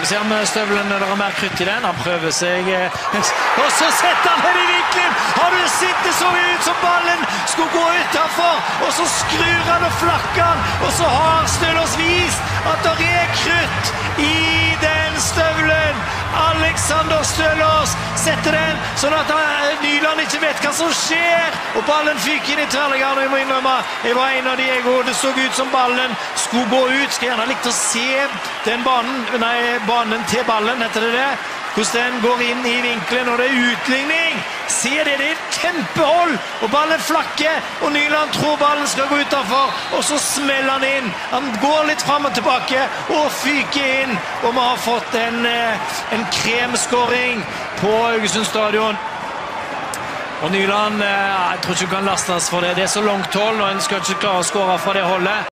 vi se om støvlen når det er mer krutt i den. Han prøver seg. Og så setter han den i vinkelen! Har du sett det så ut som ballen skulle gå utenfor? Og så skrur han og flakker han. Og så har Stølås vist at det er krutt i den støvlen. Alexander Stølås setter den sånn at Nyland ikke vet hva som skjer. Og ballen fyker inn i tverrleggeren. Jeg må innrømme, jeg var en av de det så ut som ballen skulle gå ut. Skal gjerne likt å se den banen til ballen, heter det det. Hvordan den går inn i vinkelen, og det er utligning. Se det, det er et kjempehold. Og ballen flakker, og Nyland tror ballen skal gå utenfor. Og så smeller han inn. Han går litt frem og tilbake, og fyker inn. Og vi har fått en kremskåring på Haugesund stadion. Og Nyland, jeg tror ikke han kan lastes for det. Det er så langt hold, og han skal ikke klare å skåre fra det holdet.